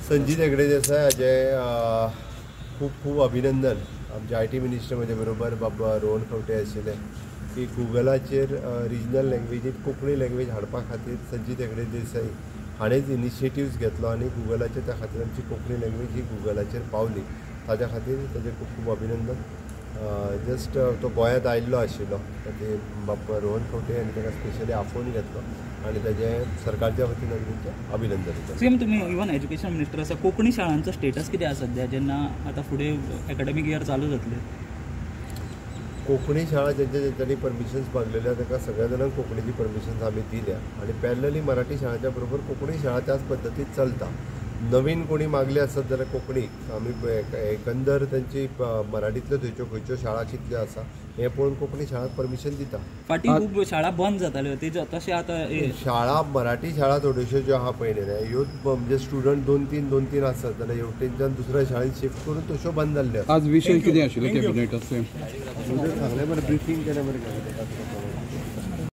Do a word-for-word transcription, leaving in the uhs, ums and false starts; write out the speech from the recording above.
संजीत हेगडे देसाय हाचे खूब खूब अभिनंदन. आमचे आय टी मिनिस्टर म्हजे बरोबर बाबा रोहन खंवटे आशिल्ले की गुगलाचेर रिजनल लँग्वेजींत कोंकणी लँग्वेज हाडपा खातीर संजीत हेगडे देसाय हाणेंच इनिशिएटिव्स घेतलो आनी गुगलाचेर त्या खातीर आमची कोंकणी लँग्वेज ही गुगलाचेर पावली. ताज्या खातीर ताजें खूब खूब अभिनंदन. जस्ट तो गोंयांत आयिल्लो आशिल्लो ते बाब रोहन खंवटे आनी ताका स्पेशली आफोवन घेतलो आनी ताजें सरकारच्या वतीन आमी तांचें अभिनंदन करता. सेम तुमी इवन एज्युकेशन मिनिस्टर आसा, कोंकणी शाळांचो स्टेटस कितें आसा सद्या जेन्ना आतां फुडें एकाडेमीक इयर चालू जातलें? कोंकणी शाळा जेंच्या जेंच्यांनी परमिशन्स मागलेल्या ताका सगळ्या जाणांक कोंकणीची परमिशन्स आमी दिल्या आनी पॅरलली मराठी शाळांच्या बरोबर कोंकणी शाळा त्याच पद्दतीन चलता. नवीन कोणी मागले आसत जाल्यार कोंकणी आमी एकंदर तांची मराठींतल्यो थंयच्यो खंयच्यो शाळा कितल्यो आसा हें पळोवन कोंकणी शाळाक परमिशन दिता. फाटीं खूब शाळा बंद जाताल्यो तेजे तशें आतां शाळा मराठी शाळा थोड्योश्यो ज्यो आहा पळय न्ही ह्यो म्हणजे स्टुडंट दोन तीन दोन तीन आसत जाल्यार हेवटेनच्यान दुसऱ्या शाळेंत शिफ्ट करून तश्यो बंद जाल्ल्यो. आज विशय कितें आशिल्लो कॅबिनेटांत? सांगलें बरें ब्रिफींग केलें बरें.